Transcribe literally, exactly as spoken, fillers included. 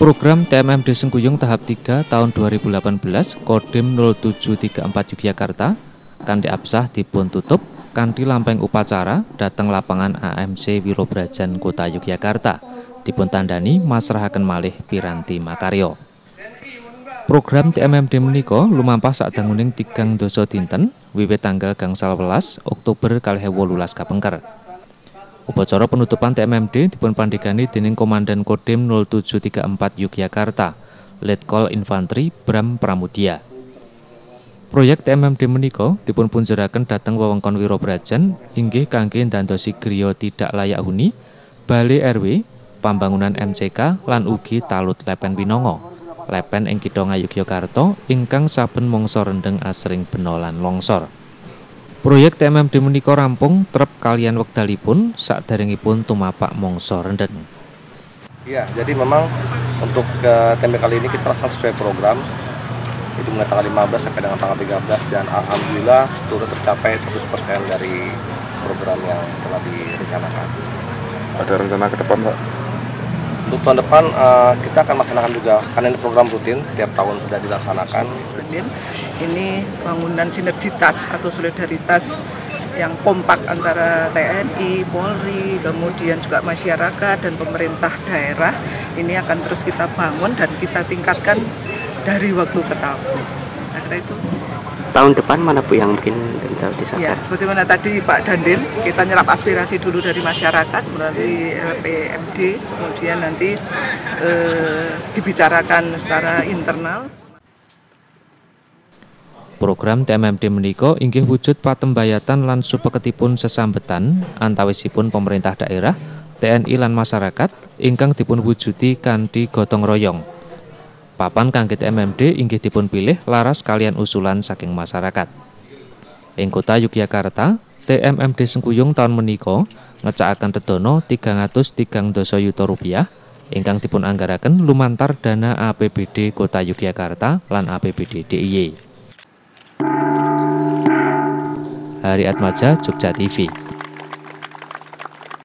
Program T M M D Sengkuyung tahap tiga tahun dua ribu delapan belas Kodim nol tujuh tiga empat Yogyakarta kanthi absah dipun tutup kanthi lampeng upacara dateng lapangan A M C Wirobrajan Kota Yogyakarta dipun tandani masrahaken malih piranti makarya. Program T M M D menika lumampah sadanguning tigang dasa dinten wiwit tanggal gangsal welas Oktober kalih ewu wolulas kapengker. Upacara penutupan T M M D dipun pandhegani dening Komandan Kodim nol tujuh tiga empat Yogyakarta, Letkol Infantri Bram Pramudia. Proyek T M M D menika dipun punjeraken dhateng wewengkon Wirobrajan inggih kangge ndandosi griya tidak layak huni, bale R W, pambangunan M C K lan ugi talut lepen Winongo, lepen ing Kitha Ngayogyakarta ingkang saben mangsa rendheng asring bena lan longsor. Proyek T M M D menika rampung trep kalian wekdalipun sakderengipun tumapak mangsa rendheng. Iya, jadi memang untuk ke T M B kali ini kita laksanakan sesuai program. Itu mulai tanggal lima belas sampai dengan tanggal tiga belas dan alhamdulillah sudah tercapai seratus persen dari program yang telah direncanakan. Ada rencana ke depan, Pak? Untuk tahun depan uh, kita akan melaksanakan juga karena ini program rutin tiap tahun sudah dilaksanakan. Ini bangunan sinergitas atau solidaritas yang kompak antara T N I, Polri, kemudian juga masyarakat dan pemerintah daerah. Ini akan terus kita bangun dan kita tingkatkan dari waktu ke tahun. Nah, kira itu. Tahun depan mana Bu yang mungkin bisa disasar? Ya, sebagaimana tadi Pak Dandin, kita nyerap aspirasi dulu dari masyarakat melalui L P M D, kemudian nanti eh, dibicarakan secara internal. Program T M M D menika inggih wujud patembayatan lan supeketipun sesambetan antawisipun pemerintah daerah, T N I lan masyarakat ingkang dipun wujudi kanthi gotong royong. Papan kangge T M M D inggih dipun pilih laras kalian usulan saking masyarakat. Ing Kota Yogyakarta, T M M D Sengkuyung taun menika ngecakaken redana tigang atus tigang dasa yuta rupiah ingkang dipun anggaraken lumantar dana A P B D Kota Yogyakarta lan A P B D D I Y. Hari Atmaja, Jogja T V.